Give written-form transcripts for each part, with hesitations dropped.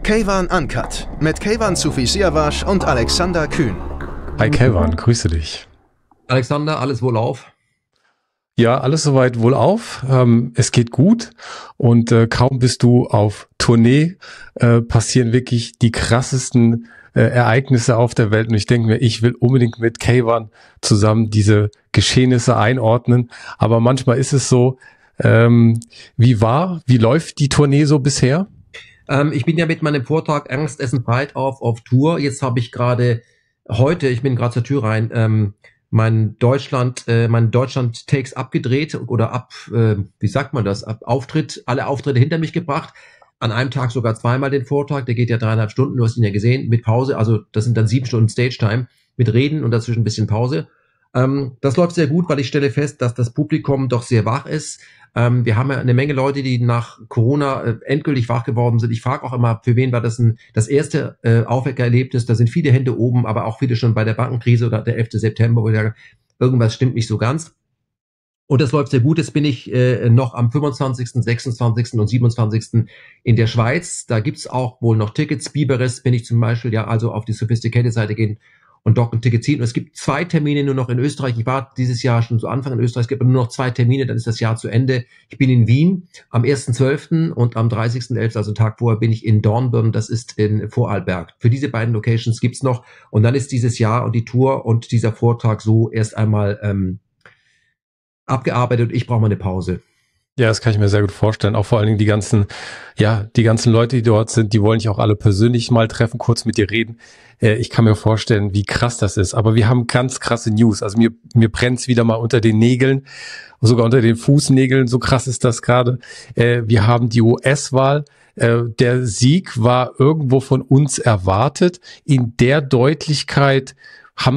Keyvan Uncut mit Keyvan Sufi-Siavash und Alexander Kühn. Hi Keyvan, grüße dich. Alexander, alles wohlauf? Ja, alles soweit wohlauf. Es geht gut und kaum bist du auf Tournee, passieren wirklich die krassesten Ereignisse auf der Welt. Und ich denke mir, ich will unbedingt mit Keyvan zusammen diese Geschehnisse einordnen. Aber manchmal ist es so, wie läuft die Tournee so bisher? Ich bin ja mit meinem Vortrag Angst, Essen, Pride auf Tour. Jetzt habe ich ich bin gerade zur Tür rein, mein Deutschland Takes abgedreht oder alle Auftritte hinter mich gebracht. An einem Tag sogar zweimal den Vortrag, der geht ja 3,5 Stunden, du hast ihn ja gesehen, mit Pause, also das sind dann 7 Stunden Stage-Time mit Reden und dazwischen ein bisschen Pause. Das läuft sehr gut, weil ich stelle fest, dass das Publikum doch sehr wach ist. Wir haben ja eine Menge Leute, die nach Corona endgültig wach geworden sind. Ich frage auch immer, für wen war das das erste Aufweckererlebnis? Da sind viele Hände oben, aber auch viele schon bei der Bankenkrise oder der 11. September, wo ich sage, irgendwas stimmt nicht so ganz. Und das läuft sehr gut. Jetzt bin ich noch am 25., 26. und 27. in der Schweiz. Da gibt's auch wohl noch Tickets. Biberes bin ich zum Beispiel ja also auf die Sophisticated-Seite gehen und dort ein Ticket ziehen. Und es gibt 2 Termine nur noch in Österreich. Ich war dieses Jahr schon zu Anfang in Österreich. Es gibt nur noch 2 Termine, dann ist das Jahr zu Ende. Ich bin in Wien am 1.12. und am 30.11., also einen Tag vorher, bin ich in Dornbirn. Das ist in Vorarlberg. Für diese beiden Locations gibt's noch. Und dann ist dieses Jahr und die Tour und dieser Vortrag so erst einmal abgearbeitet und ich brauche mal eine Pause. Ja, das kann ich mir sehr gut vorstellen. Auch vor allen Dingen die ganzen Leute, die dort sind, die wollen dich auch alle persönlich mal treffen, kurz mit dir reden. Ich kann mir vorstellen, wie krass das ist. Aber wir haben ganz krasse News. Also mir brennt's wieder mal unter den Nägeln, sogar unter den Fußnägeln. So krass ist das gerade. Wir haben die US-Wahl. Der Sieg war irgendwo von uns erwartet. In der Deutlichkeit haben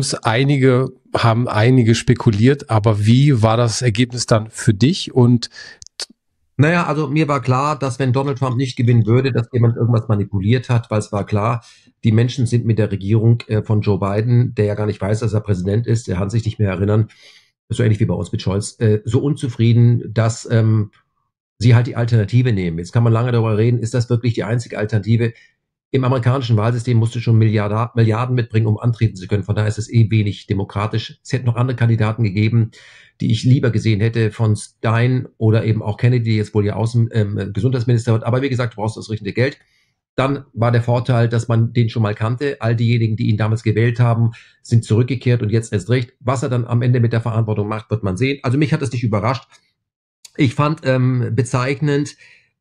einige spekuliert. Aber wie war das Ergebnis dann für dich? Und naja, also mir war klar, dass wenn Donald Trump nicht gewinnen würde, dass jemand irgendwas manipuliert hat, weil es war klar, die Menschen sind mit der Regierung von Joe Biden, der ja gar nicht weiß, dass er Präsident ist, der kann sich nicht mehr erinnern, so ähnlich wie bei uns mit Scholz, so unzufrieden, dass sie halt die Alternative nehmen. Jetzt kann man lange darüber reden, ist das wirklich die einzige Alternative? Im amerikanischen Wahlsystem musst du schon Milliarden mitbringen, um antreten zu können. Von daher ist es wenig demokratisch. Es hätte noch andere Kandidaten gegeben, die ich lieber gesehen hätte, von Stein oder eben auch Kennedy, die jetzt wohl ja Gesundheitsminister wird. Aber wie gesagt, du brauchst das richtige Geld. Dann war der Vorteil, dass man den schon mal kannte. All diejenigen, die ihn damals gewählt haben, sind zurückgekehrt und jetzt erst recht. Was er dann am Ende mit der Verantwortung macht, wird man sehen. Also mich hat das nicht überrascht. Ich fand bezeichnend,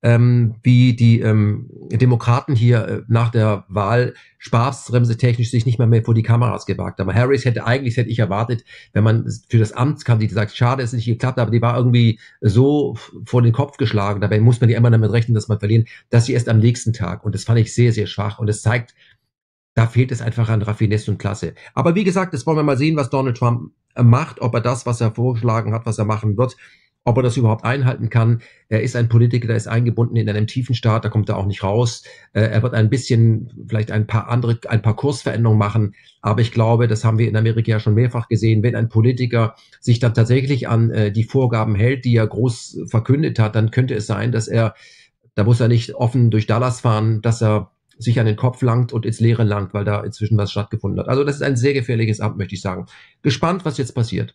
wie die Demokraten hier nach der Wahl Spaßbremse technisch sich nicht mehr vor die Kameras gewagt haben. Harris hätte ich erwartet, wenn man für das Amt kandidiert, sagt, schade, es ist nicht geklappt, aber die war irgendwie so vor den Kopf geschlagen. Dabei muss man ja immer damit rechnen, dass man verlieren, dass sie erst am nächsten Tag. Und das fand ich sehr, sehr schwach. Und es zeigt, da fehlt es einfach an Raffinesse und Klasse. Aber wie gesagt, jetzt wollen wir mal sehen, was Donald Trump macht, ob er das, was er vorgeschlagen hat, was er machen wird, ob er das überhaupt einhalten kann. Er ist ein Politiker, der ist eingebunden in einem tiefen Staat, da kommt er auch nicht raus. Er wird vielleicht ein paar Kursveränderungen machen. Aber ich glaube, das haben wir in Amerika ja schon mehrfach gesehen, wenn ein Politiker sich dann tatsächlich an die Vorgaben hält, die er groß verkündet hat, dann könnte es sein, dass da muss er nicht offen durch Dallas fahren, dass er sich an den Kopf langt und ins Leere langt, weil da inzwischen was stattgefunden hat. Also das ist ein sehr gefährliches Amt, möchte ich sagen. Gespannt, was jetzt passiert.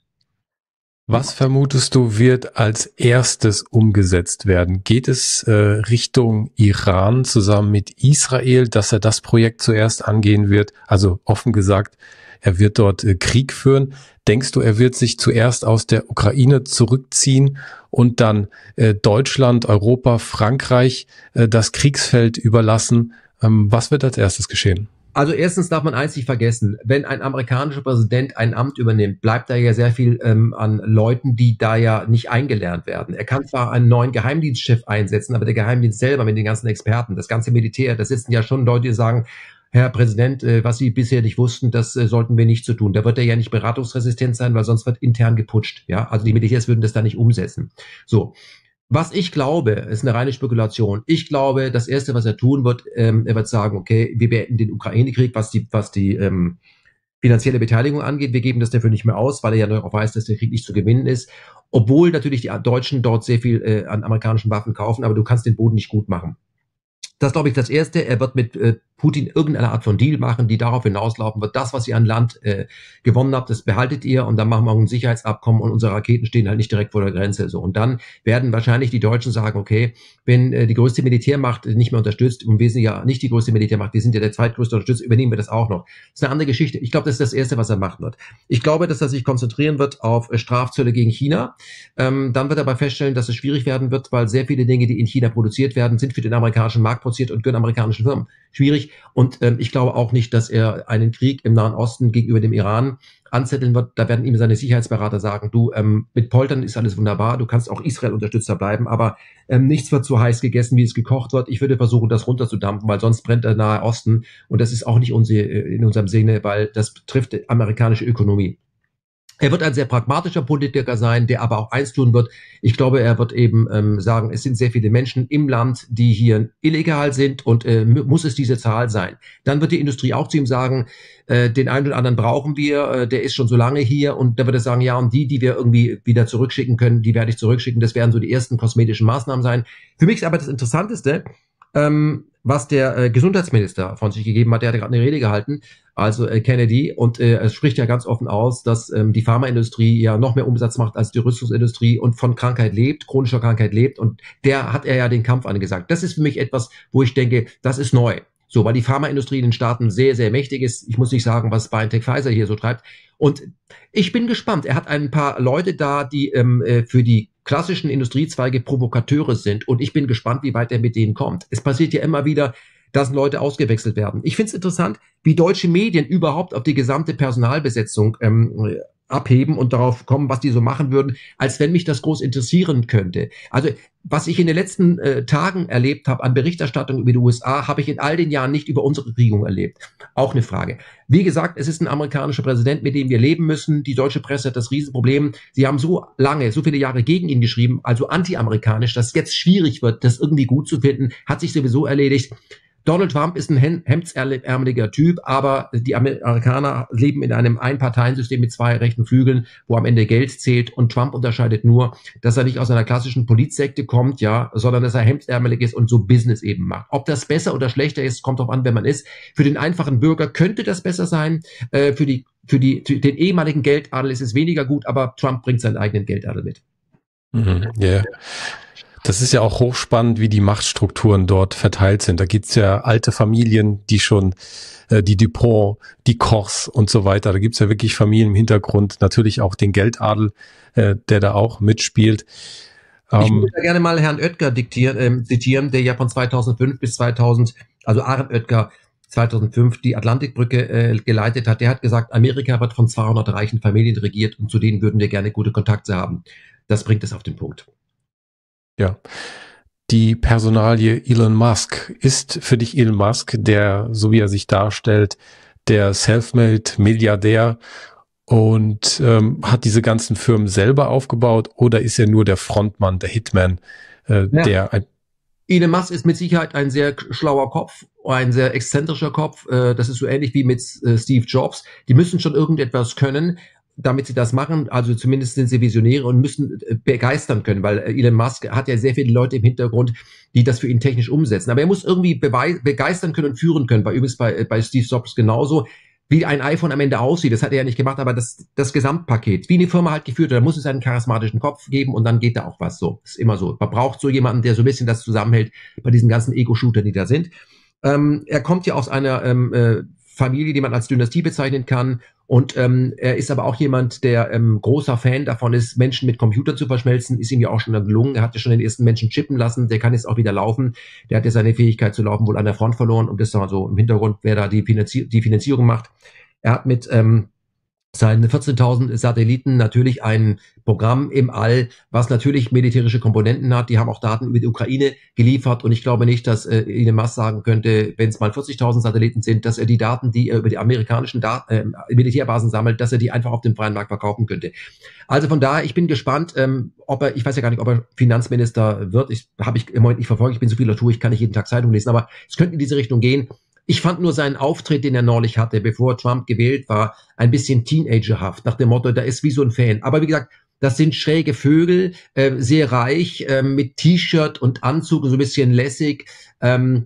Was vermutest du, wird als erstes umgesetzt werden? Geht es Richtung Iran zusammen mit Israel, dass er das Projekt zuerst angehen wird? Also offen gesagt, er wird dort Krieg führen. Denkst du, er wird sich zuerst aus der Ukraine zurückziehen und dann Deutschland, Europa, Frankreich das Kriegsfeld überlassen? Was wird als erstes geschehen? Also erstens darf man eins nicht vergessen, wenn ein amerikanischer Präsident ein Amt übernimmt, bleibt da ja sehr viel an Leuten, die da ja nicht eingelernt werden. Er kann zwar einen neuen Geheimdienstchef einsetzen, aber der Geheimdienst selber mit den ganzen Experten, das ganze Militär, da sitzen ja schon Leute, die sagen, Herr Präsident, was Sie bisher nicht wussten, das sollten wir nicht so tun. Da wird er ja nicht beratungsresistent sein, weil sonst wird intern geputscht. Ja, also die Militärs würden das da nicht umsetzen. So. Was ich glaube, ist eine reine Spekulation. Ich glaube, das Erste, was er tun wird, er wird sagen, okay, wir beenden den Ukraine-Krieg, was die finanzielle Beteiligung angeht. Wir geben das dafür nicht mehr aus, weil er ja noch auch weiß, dass der Krieg nicht zu gewinnen ist. Obwohl natürlich die Deutschen dort sehr viel an amerikanischen Waffen kaufen, aber du kannst den Boden nicht gut machen. Das glaube ich das Erste. Er wird mit Putin irgendeine Art von Deal machen, die darauf hinauslaufen wird. Das, was ihr an Land gewonnen habt, das behaltet ihr und dann machen wir ein Sicherheitsabkommen und unsere Raketen stehen halt nicht direkt vor der Grenze. So. Und dann werden wahrscheinlich die Deutschen sagen, okay, wenn die größte Militärmacht nicht mehr unterstützt und wir sind ja nicht die größte Militärmacht, wir sind ja der zweitgrößte Unterstützer, übernehmen wir das auch noch. Das ist eine andere Geschichte. Ich glaube, das ist das Erste, was er machen wird. Ich glaube, dass er sich konzentrieren wird auf Strafzölle gegen China. Dann wird er aber feststellen, dass es schwierig werden wird, weil sehr viele Dinge, die in China produziert werden, sind für den amerikanischen Markt produziert und gehören amerikanischen Firmen. Schwierig. Und ich glaube auch nicht, dass er einen Krieg im Nahen Osten gegenüber dem Iran anzetteln wird. Da werden ihm seine Sicherheitsberater sagen, du, mit Poltern ist alles wunderbar, du kannst auch Israel-Unterstützer bleiben, aber nichts wird so heiß gegessen, wie es gekocht wird. Ich würde versuchen, das runterzudampfen, weil sonst brennt der Nahe Osten und das ist auch nicht in unserem Sinne, weil das betrifft die amerikanische Ökonomie. Er wird ein sehr pragmatischer Politiker sein, der aber auch eins tun wird. Ich glaube, er wird eben sagen, es sind sehr viele Menschen im Land, die hier illegal sind und muss es diese Zahl sein. Dann wird die Industrie auch zu ihm sagen, den einen oder anderen brauchen wir, der ist schon so lange hier und da wird er sagen, ja, und die wir irgendwie wieder zurückschicken können, die werde ich zurückschicken. Das werden so die ersten kosmetischen Maßnahmen sein. Für mich ist aber das Interessanteste, was der Gesundheitsminister von sich gegeben hat. Der hatte gerade eine Rede gehalten, also Kennedy, und es spricht ja ganz offen aus, dass die Pharmaindustrie ja noch mehr Umsatz macht als die Rüstungsindustrie und von Krankheit lebt, chronischer Krankheit lebt, und der hat er ja den Kampf angesagt. Das ist für mich etwas, wo ich denke, das ist neu. So, weil die Pharmaindustrie in den Staaten sehr, sehr mächtig ist. Ich muss nicht sagen, was BioNTech Pfizer hier so treibt. Und ich bin gespannt. Er hat ein paar Leute da, die für die klassischen Industriezweige Provokateure sind. Und ich bin gespannt, wie weit er mit denen kommt. Es passiert ja immer wieder, dass Leute ausgewechselt werden. Ich finde es interessant, wie deutsche Medien überhaupt auf die gesamte Personalbesetzung abheben und darauf kommen, was die so machen würden, als wenn mich das groß interessieren könnte. Also was ich in den letzten Tagen erlebt habe an Berichterstattung über die USA, habe ich in all den Jahren nicht über unsere Regierung erlebt. Auch eine Frage. Wie gesagt, es ist ein amerikanischer Präsident, mit dem wir leben müssen. Die deutsche Presse hat das Riesenproblem. Sie haben so lange, so viele Jahre gegen ihn geschrieben, also anti-amerikanisch, dass es jetzt schwierig wird, das irgendwie gut zu finden, hat sich sowieso erledigt. Donald Trump ist ein hemdsärmeliger Typ, aber die Amerikaner leben in einem Einparteiensystem mit zwei rechten Flügeln, wo am Ende Geld zählt, und Trump unterscheidet nur, dass er nicht aus einer klassischen Politsekte kommt, ja, sondern dass er hemdsärmelig ist und so Business eben macht. Ob das besser oder schlechter ist, kommt drauf an, wer man ist. Für den einfachen Bürger könnte das besser sein, für den ehemaligen Geldadel ist es weniger gut, aber Trump bringt seinen eigenen Geldadel mit. Yeah. Das ist ja auch hochspannend, wie die Machtstrukturen dort verteilt sind. Da gibt's ja alte Familien, die schon, die Dupont, die Kochs und so weiter. Da gibt's ja wirklich Familien im Hintergrund. Natürlich auch den Geldadel, der da auch mitspielt. Ich würde da gerne mal Herrn Oetker zitieren, der ja von 2005 bis 2000, also Arend Oetker, 2005 die Atlantikbrücke geleitet hat. Der hat gesagt, Amerika wird von 200 reichen Familien regiert und zu denen würden wir gerne gute Kontakte haben. Das bringt es auf den Punkt. Ja, die Personalie Elon Musk. Ist für dich Elon Musk, der, so wie er sich darstellt, der Selfmade-Milliardär und hat diese ganzen Firmen selber aufgebaut, oder ist er nur der Frontmann, der Hitman, Elon Musk ist mit Sicherheit ein sehr schlauer Kopf, ein sehr exzentrischer Kopf. Das ist so ähnlich wie mit Steve Jobs. Die müssen schon irgendetwas können, damit sie das machen. Also zumindest sind sie Visionäre und müssen begeistern können, weil Elon Musk hat ja sehr viele Leute im Hintergrund, die das für ihn technisch umsetzen. Aber er muss irgendwie begeistern können und führen können. Übrigens bei Steve Jobs genauso. Wie ein iPhone am Ende aussieht, das hat er ja nicht gemacht, aber das Gesamtpaket, wie eine Firma halt geführt wird, da muss es einen charismatischen Kopf geben und dann geht da auch was so. Das ist immer so. Man braucht so jemanden, der so ein bisschen das zusammenhält bei diesen ganzen Ego-Shooter, die da sind. Er kommt ja aus einer Familie, die man als Dynastie bezeichnen kann, und er ist aber auch jemand, der großer Fan davon ist, Menschen mit Computern zu verschmelzen. Ist ihm ja auch schon gelungen. Er hat ja schon den ersten Menschen chippen lassen. Der kann jetzt auch wieder laufen. Der hat ja seine Fähigkeit zu laufen wohl an der Front verloren, und das ist mal so im Hintergrund, wer da die Finanzierung macht. Er hat mit seinen 14.000 Satelliten natürlich ein Programm im All, was natürlich militärische Komponenten hat. Die haben auch Daten über die Ukraine geliefert, und ich glaube nicht, dass Elon Musk sagen könnte, wenn es mal 40.000 Satelliten sind, dass er die Daten, die er über die amerikanischen Militärbasen sammelt, dass er die einfach auf dem freien Markt verkaufen könnte. Also von daher, ich bin gespannt, ich weiß ja gar nicht, ob er Finanzminister wird. Habe ich im Moment nicht verfolgt. Ich bin so viel Tour, ich kann nicht jeden Tag Zeitung lesen, aber es könnte in diese Richtung gehen. Ich fand nur seinen Auftritt, den er neulich hatte, bevor Trump gewählt war, ein bisschen teenagerhaft, nach dem Motto, da ist wie so ein Fan. Aber wie gesagt, das sind schräge Vögel, sehr reich, mit T-Shirt und Anzug, so ein bisschen lässig.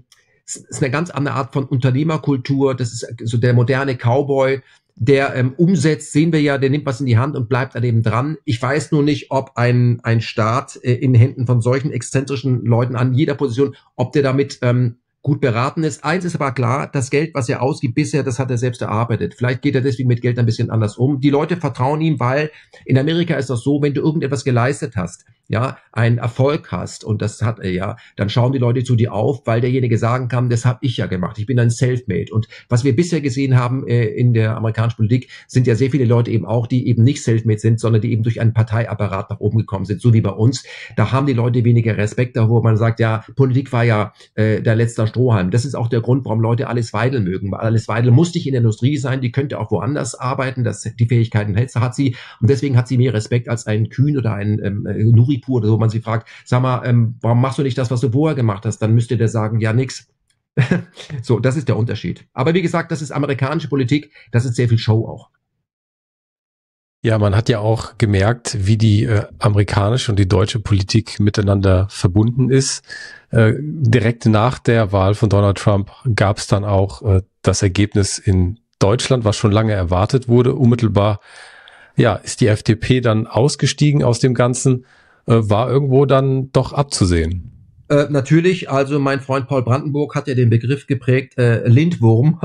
ist eine ganz andere Art von Unternehmerkultur. Das ist so der moderne Cowboy, der umsetzt, sehen wir ja, der nimmt was in die Hand und bleibt an dem dran. Ich weiß nur nicht, ob ein Staat in Händen von solchen exzentrischen Leuten an jeder Position, ob der damit gut beraten ist. Eins ist aber klar, das Geld, was er ausgibt bisher, das hat er selbst erarbeitet. Vielleicht geht er deswegen mit Geld ein bisschen anders um. Die Leute vertrauen ihm, weil in Amerika ist das so, wenn du irgendetwas geleistet hast, ja, einen Erfolg hast, und das hat er ja, dann schauen die Leute zu dir auf, weil derjenige sagen kann, das habe ich ja gemacht, ich bin ein Selfmade. Und was wir bisher gesehen haben in der amerikanischen Politik, sind ja sehr viele Leute eben auch, die eben nicht Selfmade sind, sondern die eben durch einen Parteiapparat nach oben gekommen sind, so wie bei uns. Da haben die Leute weniger Respekt, da wo man sagt, ja, Politik war ja der letzte Strohhalm. Das ist auch der Grund, warum Leute Alice Weidel mögen, weil Alice Weidel muss nicht in der Industrie sein, die könnte auch woanders arbeiten, die Fähigkeiten hat sie, und deswegen hat sie mehr Respekt als ein Kühn oder ein Nuri pur oder so, man sie fragt, sag mal, warum machst du nicht das, was du vorher gemacht hast? Dann müsste der sagen, ja, nix. So, das ist der Unterschied. Aber wie gesagt, das ist amerikanische Politik, das ist sehr viel Show auch. Ja, man hat ja auch gemerkt, wie die amerikanische und die deutsche Politik miteinander verbunden ist. Direkt nach der Wahl von Donald Trump gab es dann auch das Ergebnis in Deutschland, was schon lange erwartet wurde. Unmittelbar, ja, ist die FDP dann ausgestiegen aus dem Ganzen. War irgendwo dann doch abzusehen. Natürlich, also mein Freund Paul Brandenburg hat ja den Begriff geprägt, Lindwurm.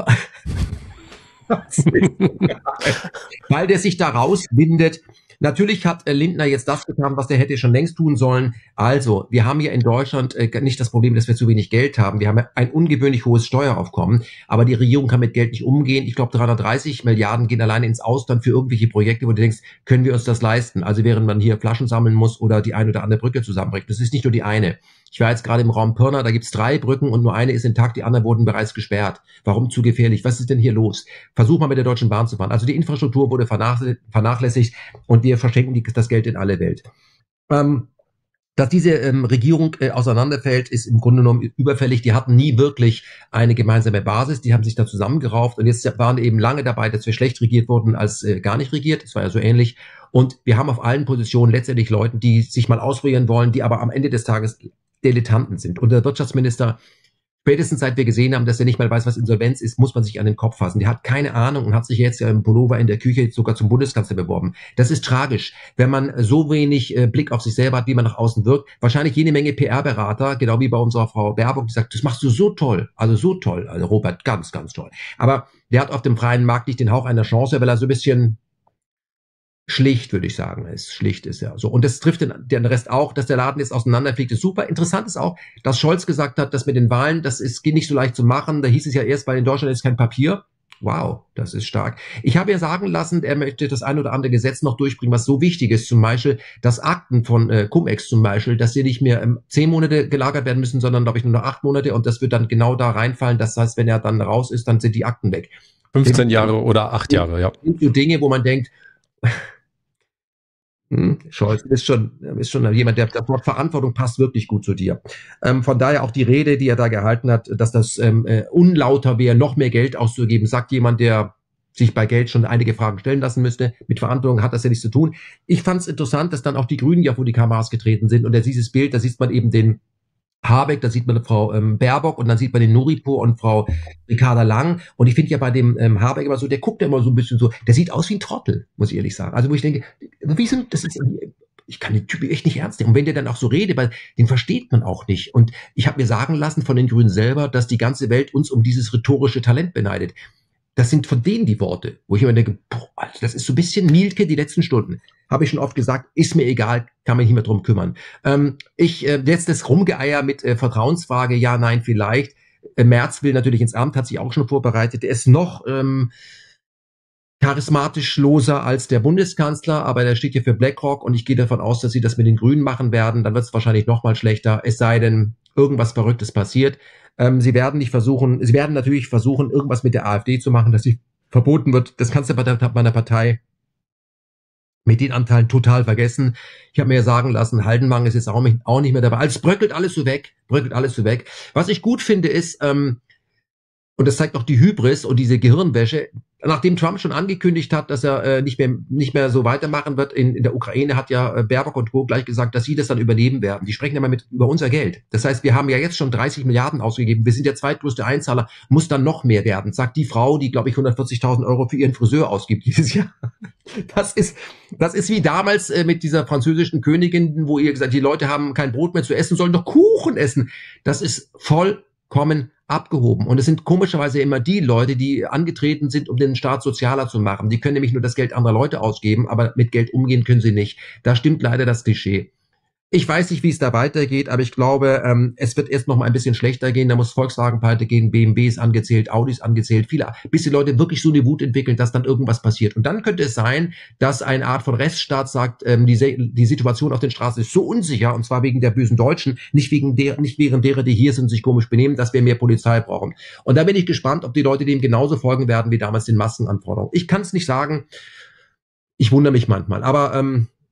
Weil der sich da rauswindet. Natürlich hat Lindner jetzt das getan, was der hätte schon längst tun sollen. Also, wir haben hier in Deutschland nicht das Problem, dass wir zu wenig Geld haben. Wir haben ein ungewöhnlich hohes Steueraufkommen, aber die Regierung kann mit Geld nicht umgehen. Ich glaube, 330 Milliarden gehen alleine ins Ausland für irgendwelche Projekte, wo du denkst, können wir uns das leisten? Also während man hier Flaschen sammeln muss oder die eine oder andere Brücke zusammenbringt. Das ist nicht nur die eine. Ich war jetzt gerade im Raum Pirna, da gibt's 3 Brücken und nur eine ist intakt, die anderen wurden bereits gesperrt. Warum zu gefährlich? Was ist denn hier los? Versuch mal mit der Deutschen Bahn zu fahren. Also die Infrastruktur wurde vernachlässigt und wir verschenken das Geld in alle Welt. Dass diese Regierung auseinanderfällt, ist im Grunde genommen überfällig. Die hatten nie wirklich eine gemeinsame Basis. Die haben sich da zusammengerauft und jetzt waren eben lange dabei, dass wir schlecht regiert wurden als gar nicht regiert. Das war ja so ähnlich. Und wir haben auf allen Positionen letztendlich Leute, die sich mal ausprobieren wollen, die aber am Ende des Tages Dilettanten sind. Und der Wirtschaftsminister, spätestens seit wir gesehen haben, dass er nicht mal weiß, was Insolvenz ist, muss man sich an den Kopf fassen. Der hat keine Ahnung und hat sich jetzt ja im Pullover in der Küche sogar zum Bundeskanzler beworben. Das ist tragisch, wenn man so wenig Blick auf sich selber hat, wie man nach außen wirkt. Wahrscheinlich jede Menge PR-Berater, genau wie bei unserer Frau Baerbock, die sagt, das machst du so toll. Also Robert, ganz, ganz toll. Aber der hat auf dem freien Markt nicht den Hauch einer Chance, weil er so ein bisschen schlicht, würde ich sagen, schlicht ist ja so. Und das trifft den Rest auch, dass der Laden jetzt auseinanderfliegt, ist super. Interessant ist auch, dass Scholz gesagt hat, dass mit den Wahlen, geht nicht so leicht zu machen. Da hieß es ja erst, weil in Deutschland ist kein Papier. Wow, das ist stark. Ich habe ja sagen lassen, er möchte das ein oder andere Gesetz noch durchbringen, was so wichtig ist. Zum Beispiel, dass Akten von Cum-Ex zum Beispiel, dass sie nicht mehr 10 Monate gelagert werden müssen, sondern, glaube ich, nur noch 8 Monate. Und das wird dann genau da reinfallen. Das heißt, wenn er dann raus ist, dann sind die Akten weg. 15 Jahre oder 8 Jahre, ja. So Dinge, wo man denkt, Scholz ist schon jemand, der das Wort Verantwortung passt wirklich gut zu dir. Von daher auch die Rede, die er da gehalten hat, dass das unlauter wäre, noch mehr Geld auszugeben, sagt jemand, der sich bei Geld schon einige Fragen stellen lassen müsste. Mit Verantwortung hat das ja nichts zu tun. Ich fand es interessant, dass dann auch die Grünen ja vor die Kameras getreten sind und dieses Bild, da sieht man eben den Habeck, da sieht man Frau Baerbock und dann sieht man den Nuripur und Frau Ricarda Lang. Und ich finde ja bei dem Habeck immer so, der guckt ja immer so ein bisschen so, der sieht aus wie ein Trottel, muss ich ehrlich sagen. Also wo ich denke, ich kann den Typ echt nicht ernst nehmen. Und wenn der dann auch so redet, weil den versteht man auch nicht. Und ich habe mir sagen lassen von den Grünen selber, dass die ganze Welt uns um dieses rhetorische Talent beneidet. Das sind von denen die Worte, wo ich immer denke, boah, das ist so ein bisschen Mielke die letzten Stunden. Habe ich schon oft gesagt, ist mir egal, kann mich nicht mehr drum kümmern. Jetzt das Rumgeeier mit Vertrauensfrage, ja, nein, vielleicht. Merz will natürlich ins Amt, hat sich auch schon vorbereitet. Der ist noch charismatisch loser als der Bundeskanzler, aber der steht hier für BlackRock und ich gehe davon aus, dass sie das mit den Grünen machen werden. Dann wird es wahrscheinlich noch mal schlechter, es sei denn, irgendwas Verrücktes passiert. Sie werden natürlich versuchen, irgendwas mit der AfD zu machen, dass sie verboten wird. Das kannst du bei einer Partei mit den Anteilen total vergessen. Ich habe mir ja sagen lassen, Haldenwang ist jetzt auch nicht mehr dabei. Also es bröckelt alles so weg. Was ich gut finde ist, und das zeigt auch die Hybris und diese Gehirnwäsche, nachdem Trump schon angekündigt hat, dass er nicht mehr so weitermachen wird in der Ukraine, hat ja Baerbock und Co. gleich gesagt, dass sie das dann übernehmen werden. Die sprechen immer über unser Geld. Das heißt, wir haben ja jetzt schon 30 Milliarden ausgegeben. Wir sind der zweitgrößte Einzahler, muss dann noch mehr werden, sagt die Frau, die, glaube ich, 140.000 Euro für ihren Friseur ausgibt dieses Jahr. Das ist wie damals mit dieser französischen Königin, wo ihr gesagt, die Leute haben kein Brot mehr zu essen, sollen doch Kuchen essen. Das ist vollkommen abgehoben. Und es sind komischerweise immer die Leute, die angetreten sind, um den Staat sozialer zu machen. Die können nämlich nur das Geld anderer Leute ausgeben, aber mit Geld umgehen können sie nicht. Da stimmt leider das Klischee. Ich weiß nicht, wie es da weitergeht, aber ich glaube, es wird erst noch mal ein bisschen schlechter gehen. Da muss Volkswagen pleite gehen, BMW ist angezählt, Audi ist angezählt, bis die Leute wirklich so eine Wut entwickeln, dass dann irgendwas passiert. Und dann könnte es sein, dass eine Art von Rechtsstaat sagt, die Situation auf den Straßen ist so unsicher, und zwar wegen der bösen Deutschen, nicht wegen derer, die hier sind und sich komisch benehmen, dass wir mehr Polizei brauchen. Und da bin ich gespannt, ob die Leute dem genauso folgen werden wie damals den Maskenanforderungen. Ich kann es nicht sagen. Ich wundere mich manchmal. Aber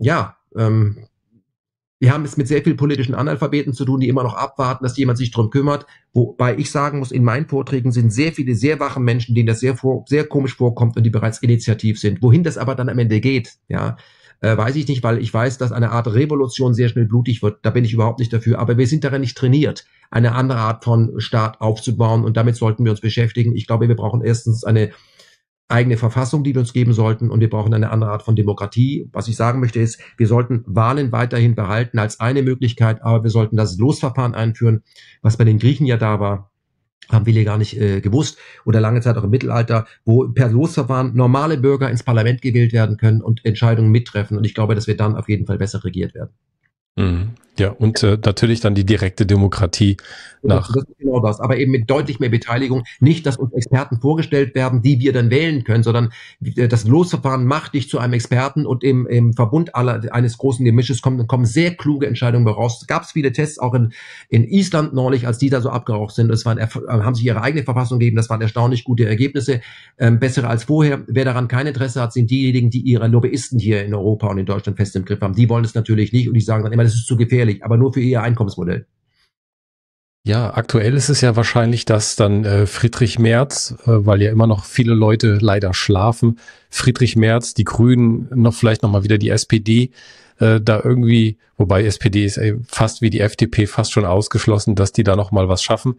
wir haben es mit sehr vielen politischen Analphabeten zu tun, die immer noch abwarten, dass jemand sich drum kümmert. Wobei ich sagen muss, in meinen Vorträgen sind sehr viele sehr wache Menschen, denen das sehr komisch vorkommt und die bereits initiativ sind. Wohin das aber dann am Ende geht, weiß ich nicht, weil ich weiß, dass eine Art Revolution sehr schnell blutig wird. Da bin ich überhaupt nicht dafür. Aber wir sind daran nicht trainiert, eine andere Art von Staat aufzubauen. Und damit sollten wir uns beschäftigen. Ich glaube, wir brauchen erstens eine eigene Verfassung, die wir uns geben sollten, und wir brauchen eine andere Art von Demokratie. Was ich sagen möchte ist, wir sollten Wahlen weiterhin behalten als eine Möglichkeit, aber wir sollten das Losverfahren einführen, was bei den Griechen ja da war, haben viele gar nicht gewusst, oder lange Zeit auch im Mittelalter, wo per Losverfahren normale Bürger ins Parlament gewählt werden können und Entscheidungen mittreffen, und ich glaube, dass wir dann auf jeden Fall besser regiert werden. Ja, und natürlich dann die direkte Demokratie nach. Das ist genau das, aber eben mit deutlich mehr Beteiligung. Nicht, dass uns Experten vorgestellt werden, die wir dann wählen können, sondern das Losverfahren macht dich zu einem Experten, und im Verbund eines großen Gemisches kommen sehr kluge Entscheidungen raus. Es gab viele Tests auch in Island neulich, als die da so abgeraucht sind. Haben sich ihre eigene Verfassung gegeben. Das waren erstaunlich gute Ergebnisse, bessere als vorher. Wer daran kein Interesse hat, sind diejenigen, die ihre Lobbyisten hier in Europa und in Deutschland fest im Griff haben. Die wollen es natürlich nicht, und die sagen dann immer, das ist zu gefährlich, aber nur für ihr Einkommensmodell. Ja, aktuell ist es ja wahrscheinlich, dass dann Friedrich Merz, weil ja immer noch viele Leute leider schlafen, Friedrich Merz, die Grünen, vielleicht noch mal wieder die SPD, da irgendwie, wobei SPD ist fast wie die FDP fast schon ausgeschlossen, dass die da noch mal was schaffen.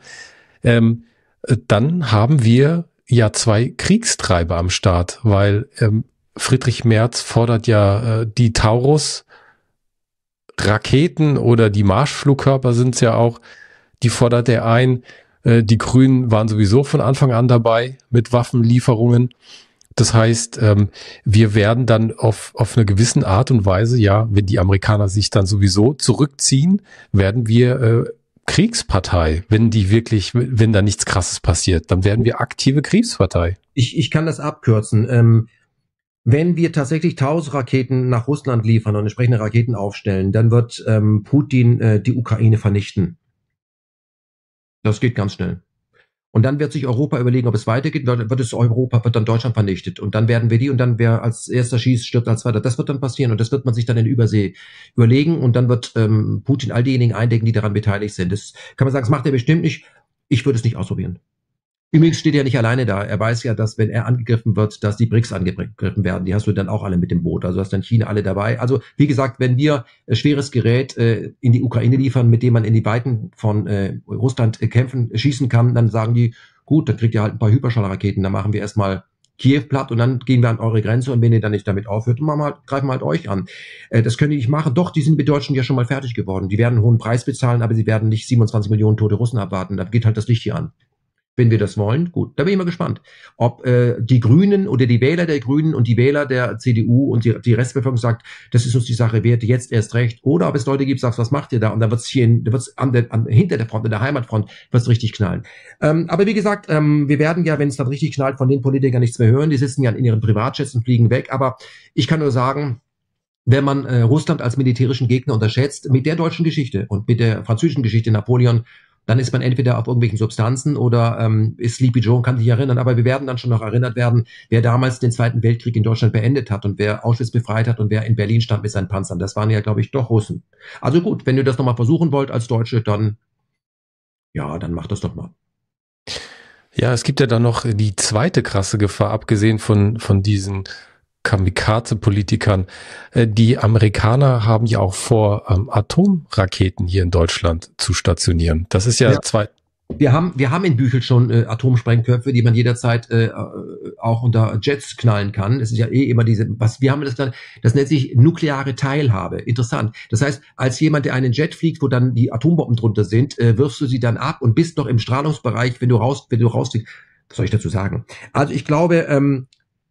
Dann haben wir ja 2 Kriegstreiber am Start, weil Friedrich Merz fordert ja die Taurus Raketen oder die Marschflugkörper sind es ja auch, die fordert er ein. Die Grünen waren sowieso von Anfang an dabei mit Waffenlieferungen. Das heißt, wir werden dann auf eine gewisse Art und Weise, ja, wenn die Amerikaner sich dann sowieso zurückziehen, werden wir Kriegspartei, wenn da nichts Krasses passiert, dann werden wir aktive Kriegspartei. Ich kann das abkürzen. Wenn wir tatsächlich 1000 Raketen nach Russland liefern und entsprechende Raketen aufstellen, dann wird Putin die Ukraine vernichten. Das geht ganz schnell. Und dann wird sich Europa überlegen, ob es weitergeht. Wird dann Deutschland vernichtet. Und dann werden wir die, und dann wer als erster schießt, stirbt als zweiter. Das wird dann passieren, und das wird man sich dann in Übersee überlegen. Und dann wird Putin all diejenigen eindecken, die daran beteiligt sind. Das kann man sagen, das macht er bestimmt nicht. Ich würde es nicht ausprobieren. Übrigens steht er nicht alleine da. Er weiß ja, dass wenn er angegriffen wird, dass die BRICS angegriffen werden. Die hast du dann auch alle mit dem Boot. Also hast dann China alle dabei. Also wie gesagt, wenn wir schweres Gerät in die Ukraine liefern, mit dem man in die Weiten von Russland schießen kann, dann sagen die, gut, dann kriegt ihr halt ein paar Hyperschallraketen. Dann machen wir erstmal Kiew platt, und dann gehen wir an eure Grenze, und wenn ihr dann nicht damit aufhört, greifen wir halt euch an. Das können die nicht machen. Doch, die sind mit Deutschen ja schon mal fertig geworden. Die werden einen hohen Preis bezahlen, aber sie werden nicht 27 Millionen tote Russen abwarten. Da geht halt das Licht hier an. Wenn wir das wollen, gut. Da bin ich mal gespannt, ob die Grünen oder die Wähler der Grünen und die Wähler der CDU und die Restbevölkerung sagt, das ist uns die Sache wert, jetzt erst recht. Oder ob es Leute gibt, sagst, was macht ihr da? Und dann wird's hinter der Front, in der Heimatfront, wird's richtig knallen. Aber wie gesagt, wir werden ja, wenn es dann richtig knallt, von den Politikern nichts mehr hören. Die sitzen ja in ihren Privatjets und fliegen weg. Aber ich kann nur sagen, wenn man Russland als militärischen Gegner unterschätzt, mit der deutschen Geschichte und mit der französischen Geschichte Napoleon, dann ist man entweder auf irgendwelchen Substanzen oder ist Sleepy Joe und kann sich erinnern. Aber wir werden dann schon noch erinnert werden, wer damals den Zweiten Weltkrieg in Deutschland beendet hat und wer Auschwitz befreit hat und wer in Berlin stand mit seinen Panzern. Das waren ja, glaube ich, doch Russen. Also gut, wenn ihr das nochmal versuchen wollt als Deutsche, dann macht das doch mal. Ja, es gibt ja dann noch die zweite krasse Gefahr, abgesehen von diesen Kamikaze-Politikern. Die Amerikaner haben ja auch vor, Atomraketen hier in Deutschland zu stationieren. Das ist ja, zwei. Wir haben in Büchel schon Atomsprengköpfe, die man jederzeit auch unter Jets knallen kann. Es ist ja immer wir haben das dann, das nennt sich nukleare Teilhabe. Interessant. Das heißt, als jemand, der einen Jet fliegt, wo dann die Atombomben drunter sind, wirfst du sie dann ab und bist noch im Strahlungsbereich, wenn du rausfliegst. Was soll ich dazu sagen? Also ich glaube,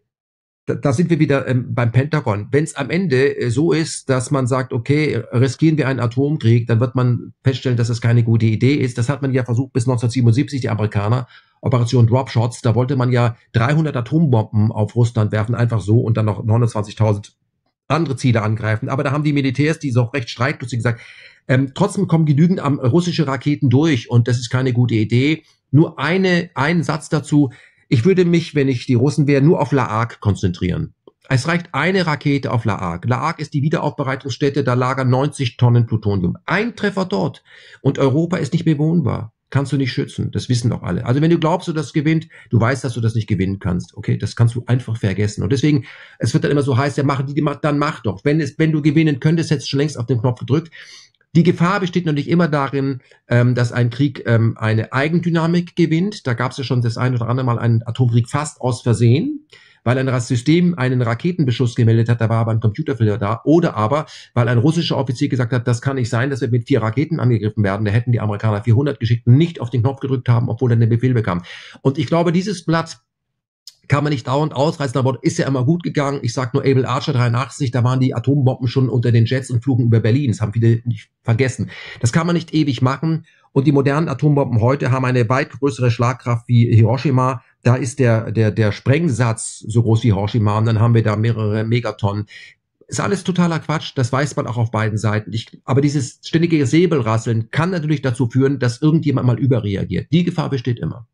da sind wir wieder beim Pentagon. Wenn es am Ende so ist, dass man sagt, okay, riskieren wir einen Atomkrieg, dann wird man feststellen, dass es keine gute Idee ist. Das hat man ja versucht bis 1977, die Amerikaner, Operation Dropshots. Da wollte man ja 300 Atombomben auf Russland werfen, einfach so, und dann noch 29.000 andere Ziele angreifen. Aber da haben die Militärs, die so recht streitlustig gesagt, trotzdem kommen genügend russische Raketen durch und das ist keine gute Idee. Nur einen Satz dazu. Ich würde mich, wenn ich die Russen wäre, nur auf La Hague konzentrieren. Es reicht eine Rakete auf La Hague. La Hague ist die Wiederaufbereitungsstätte, da lagern 90 Tonnen Plutonium. Ein Treffer dort und Europa ist nicht bewohnbar. Kannst du nicht schützen. Das wissen doch alle. Also wenn du glaubst, du das gewinnt, du weißt, dass du das nicht gewinnen kannst. Okay, das kannst du einfach vergessen. Und deswegen, es wird dann immer so heiß, ja, dann mach doch. Wenn du gewinnen könntest, hättest du schon längst auf den Knopf gedrückt. Die Gefahr besteht natürlich immer darin, dass ein Krieg eine Eigendynamik gewinnt. Da gab es ja schon das ein oder andere Mal einen Atomkrieg fast aus Versehen, weil ein System einen Raketenbeschuss gemeldet hat, da war aber ein Computerfehler da. Oder aber, weil ein russischer Offizier gesagt hat, das kann nicht sein, dass wir mit 4 Raketen angegriffen werden. Da hätten die Amerikaner 400 geschickt und nicht auf den Knopf gedrückt haben, obwohl er den Befehl bekam. Und ich glaube, dieses Blatt kann man nicht dauernd ausreißen, aber ist ja immer gut gegangen. Ich sag nur Able Archer 83, da waren die Atombomben schon unter den Jets und flogen über Berlin. Das haben viele nicht vergessen. Das kann man nicht ewig machen. Und die modernen Atombomben heute haben eine weit größere Schlagkraft wie Hiroshima. Da ist der Sprengsatz so groß wie Hiroshima und dann haben wir da mehrere Megatonnen. Ist alles totaler Quatsch, das weiß man auch auf beiden Seiten. Aber dieses ständige Säbelrasseln kann natürlich dazu führen, dass irgendjemand mal überreagiert. Die Gefahr besteht immer.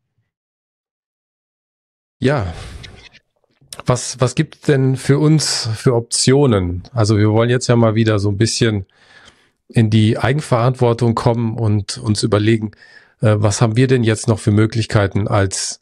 Ja, was gibt's denn für uns für Optionen? Also wir wollen jetzt ja mal wieder so ein bisschen in die Eigenverantwortung kommen und uns überlegen, was haben wir denn jetzt noch für Möglichkeiten als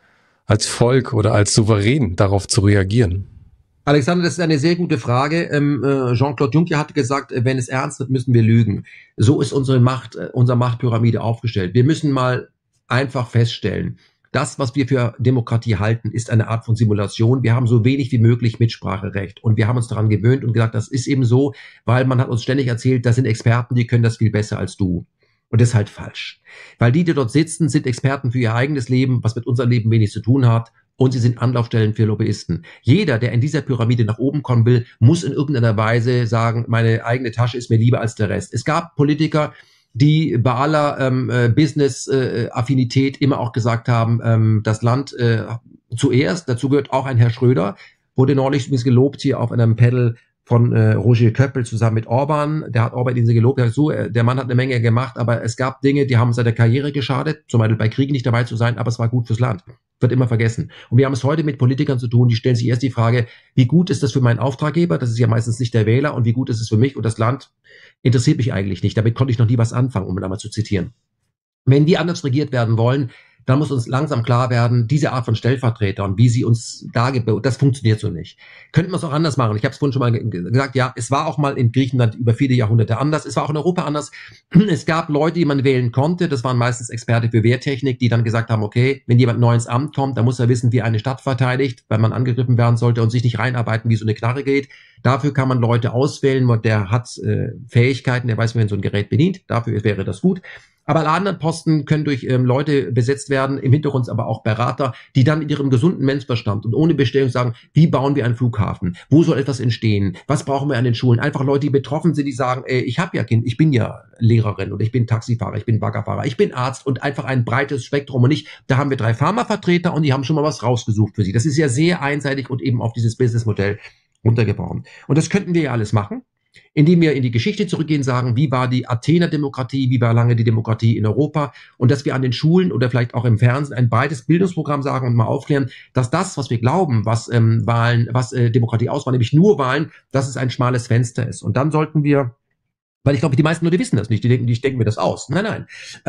Volk oder als Souverän darauf zu reagieren? Alexander, das ist eine sehr gute Frage. Jean-Claude Juncker hat gesagt, wenn es ernst wird, müssen wir lügen. So ist unsere Machtpyramide aufgestellt. Wir müssen mal einfach feststellen, das, was wir für Demokratie halten, ist eine Art von Simulation. Wir haben so wenig wie möglich Mitspracherecht. Und wir haben uns daran gewöhnt und gesagt, das ist eben so, weil man hat uns ständig erzählt, das sind Experten, die können das viel besser als du. Und das ist halt falsch. Weil die dort sitzen, sind Experten für ihr eigenes Leben, was mit unserem Leben wenig zu tun hat. Und sie sind Anlaufstellen für Lobbyisten. Jeder, der in dieser Pyramide nach oben kommen will, muss in irgendeiner Weise sagen, meine eigene Tasche ist mir lieber als der Rest. Es gab Politiker, die bei aller Business-Affinität immer auch gesagt haben, das Land zuerst, dazu gehört auch ein Herr Schröder, wurde neulich übrigens gelobt hier auf einem Panel von Roger Köppel zusammen mit Orban. Der hat Orban diese gelobt, der, so, der Mann hat eine Menge gemacht, aber es gab Dinge, die haben seiner Karriere geschadet, zum Beispiel bei Kriegen nicht dabei zu sein, aber es war gut fürs Land. Wird immer vergessen. Und wir haben es heute mit Politikern zu tun, die stellen sich erst die Frage, wie gut ist das für meinen Auftraggeber, das ist ja meistens nicht der Wähler, und wie gut ist es für mich und das Land interessiert mich eigentlich nicht. Damit konnte ich noch nie was anfangen, um da mal zu zitieren. Wenn wir anders regiert werden wollen, dann muss uns langsam klar werden, diese Art von Stellvertretern, wie sie uns dargebaut, das funktioniert so nicht. Könnten wir es auch anders machen. Ich habe es vorhin schon mal gesagt, ja, es war auch mal in Griechenland über viele Jahrhunderte anders. Es war auch in Europa anders. Es gab Leute, die man wählen konnte. Das waren meistens Experte für Wehrtechnik, die dann gesagt haben, okay, wenn jemand neu ins Amt kommt, dann muss er wissen, wie eine Stadt verteidigt, weil man angegriffen werden sollte und sich nicht reinarbeiten, wie so eine Knarre geht. Dafür kann man Leute auswählen, der hat Fähigkeiten, der weiß, wie man so ein Gerät bedient. Dafür wäre das gut. Aber alle anderen Posten können durch Leute besetzt werden, im Hintergrund aber auch Berater, die dann in ihrem gesunden Menschenverstand und ohne Bestellung sagen, wie bauen wir einen Flughafen? Wo soll etwas entstehen? Was brauchen wir an den Schulen? Einfach Leute, die betroffen sind, die sagen, ich habe ja Kind, ich bin ja Lehrerin oder ich bin Taxifahrer, ich bin Baggerfahrer, ich bin Arzt, und einfach ein breites Spektrum und nicht, da haben wir 3 Pharmavertreter und die haben schon mal was rausgesucht für sie. Das ist ja sehr einseitig und eben auf dieses Businessmodell runtergebrochen. Und das könnten wir ja alles machen, indem wir in die Geschichte zurückgehen, sagen, wie war die Athener Demokratie, wie war lange die Demokratie in Europa, und dass wir an den Schulen oder vielleicht auch im Fernsehen ein breites Bildungsprogramm sagen und mal aufklären, dass das, was wir glauben, was Wahlen, was Demokratie ausmacht, nämlich nur Wahlen, dass es ein schmales Fenster ist. Und dann sollten wir Weil ich glaube, die meisten Leute wissen das nicht. Ich denke mir das aus. Nein.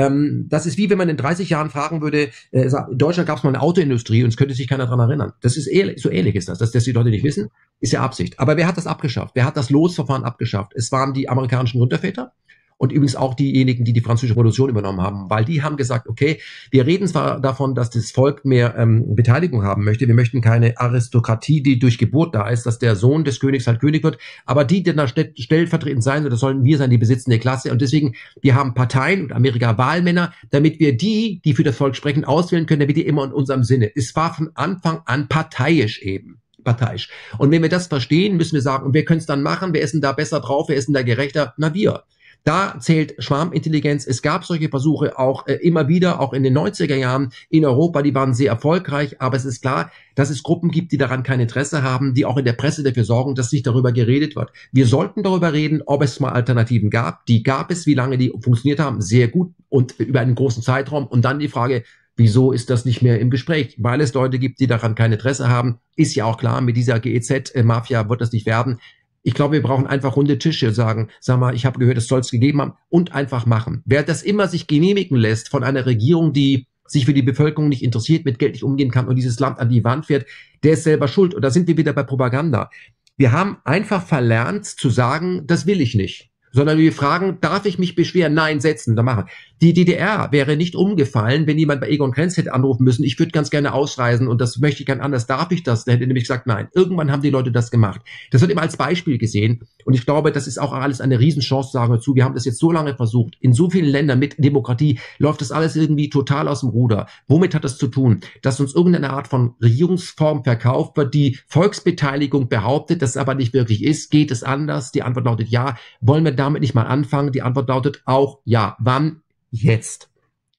Das ist wie wenn man in 30 Jahren fragen würde, in Deutschland gab es mal eine Autoindustrie und es könnte sich keiner daran erinnern. Das ist ehrlich, so ähnlich ist das. Dass die Leute nicht wissen, ist ja Absicht. Aber wer hat das abgeschafft? Wer hat das Losverfahren abgeschafft? Es waren die amerikanischen Gründerväter. Und übrigens auch diejenigen, die die französische Revolution übernommen haben, weil die haben gesagt, okay, wir reden zwar davon, dass das Volk mehr Beteiligung haben möchte, wir möchten keine Aristokratie, die durch Geburt da ist, dass der Sohn des Königs halt König wird, aber die da stellvertretend sein, das sollen wir sein, die besitzende Klasse. Und deswegen, wir haben Parteien und Amerika Wahlmänner, damit wir die für das Volk sprechen, auswählen können, damit die immer in unserem Sinne. Es war von Anfang an parteiisch eben. Parteiisch. Und wenn wir das verstehen, müssen wir sagen, und wir können es dann machen, wer ist denn da besser drauf, wer ist denn da gerechter? Na, wir. Da zählt Schwarmintelligenz. Es gab solche Versuche auch immer wieder, auch in den 90er Jahren in Europa, die waren sehr erfolgreich, aber es ist klar, dass es Gruppen gibt, die daran kein Interesse haben, die auch in der Presse dafür sorgen, dass nicht darüber geredet wird. Wir sollten darüber reden, ob es mal Alternativen gab. Die gab es, wie lange die funktioniert haben, sehr gut und über einen großen Zeitraum. Und dann die Frage, wieso ist das nicht mehr im Gespräch? Weil es Leute gibt, die daran kein Interesse haben. Ist ja auch klar, mit dieser GEZ-Mafia wird das nicht werden. Ich glaube, wir brauchen einfach runde Tische, sagen, sag mal, ich habe gehört, es soll es gegeben haben und einfach machen. Wer das immer sich genehmigen lässt von einer Regierung, die sich für die Bevölkerung nicht interessiert, mit Geld nicht umgehen kann und dieses Land an die Wand fährt, der ist selber schuld. Und da sind wir wieder bei Propaganda. Wir haben einfach verlernt zu sagen, das will ich nicht. Sondern wir fragen, darf ich mich beschweren? Nein, setzen, dann machen. Die DDR wäre nicht umgefallen, wenn jemand bei Egon Krenz hätte anrufen müssen, ich würde ganz gerne ausreisen und das möchte ich gern anders, darf ich das? Der hätte nämlich gesagt, nein. Irgendwann haben die Leute das gemacht. Das wird immer als Beispiel gesehen und ich glaube, das ist auch alles eine Riesenchance, sagen wir zu. Wir haben das jetzt so lange versucht. In so vielen Ländern mit Demokratie läuft das alles irgendwie total aus dem Ruder. Womit hat das zu tun? Dass uns irgendeine Art von Regierungsform verkauft wird, die Volksbeteiligung behauptet, das aber nicht wirklich ist. Geht es anders? Die Antwort lautet ja. Wollen wir damit nicht mal anfangen? Die Antwort lautet auch ja. Wann? Jetzt.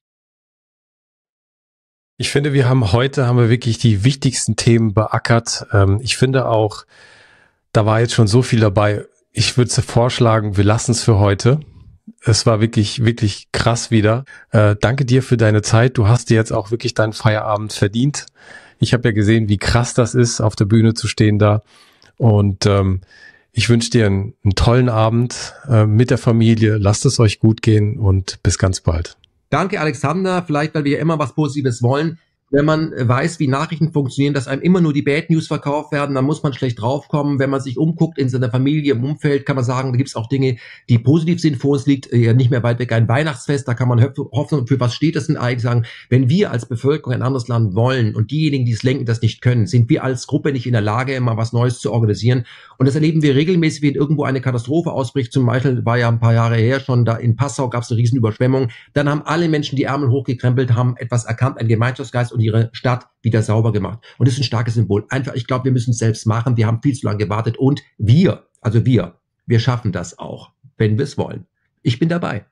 Ich finde, wir haben wirklich die wichtigsten Themen beackert. Ich finde auch, da war jetzt schon so viel dabei. Ich würde vorschlagen, wir lassen es für heute. Es war wirklich, wirklich krass wieder. Danke dir für deine Zeit. Du hast dir jetzt auch wirklich deinen Feierabend verdient. Ich habe ja gesehen, wie krass das ist, auf der Bühne zu stehen da. Und ich wünsche dir einen tollen Abend mit der Familie. Lasst es euch gut gehen und bis ganz bald. Danke, Alexander. Vielleicht, weil wir ja immer was Positives wollen. Wenn man weiß, wie Nachrichten funktionieren, dass einem immer nur die Bad News verkauft werden, dann muss man schlecht draufkommen. Wenn man sich umguckt in seiner Familie, im Umfeld, kann man sagen, da gibt es auch Dinge, die positiv sind. Vor uns liegt ja nicht mehr weit weg ein Weihnachtsfest, da kann man hoffen, für was steht das denn eigentlich? Sagen, wenn wir als Bevölkerung ein anderes Land wollen und diejenigen, die es lenken, das nicht können, sind wir als Gruppe nicht in der Lage, mal was Neues zu organisieren. Und das erleben wir regelmäßig, wenn irgendwo eine Katastrophe ausbricht. Zum Beispiel war ja ein paar Jahre her schon, da in Passau gab es eine Riesenüberschwemmung. Dann haben alle Menschen die Ärmel hochgekrempelt, haben etwas erkannt, einen Gemeinschaftsgeist und ihre Stadt wieder sauber gemacht. Und das ist ein starkes Symbol. Einfach, ich glaube, wir müssen es selbst machen. Wir haben viel zu lange gewartet und wir schaffen das auch, wenn wir es wollen. Ich bin dabei.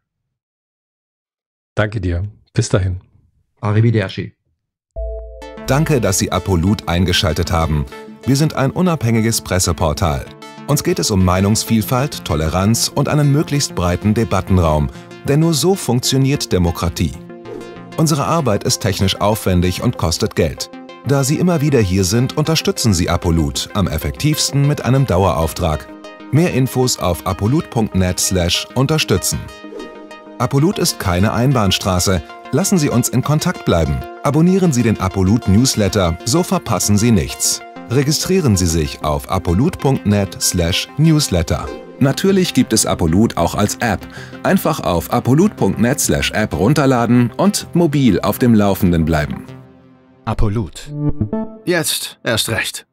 Danke dir. Bis dahin. Arrivederci. Danke, dass Sie Apolut eingeschaltet haben. Wir sind ein unabhängiges Presseportal. Uns geht es um Meinungsvielfalt, Toleranz und einen möglichst breiten Debattenraum. Denn nur so funktioniert Demokratie. Unsere Arbeit ist technisch aufwendig und kostet Geld. Da Sie immer wieder hier sind, unterstützen Sie Apolut am effektivsten mit einem Dauerauftrag. Mehr Infos auf apolut.net/unterstützen. Apolut ist keine Einbahnstraße. Lassen Sie uns in Kontakt bleiben. Abonnieren Sie den Apolut Newsletter, so verpassen Sie nichts. Registrieren Sie sich auf apolut.net/newsletter. Natürlich gibt es Apolut auch als App. Einfach auf apolut.net/app runterladen und mobil auf dem Laufenden bleiben. Apolut. Jetzt erst recht.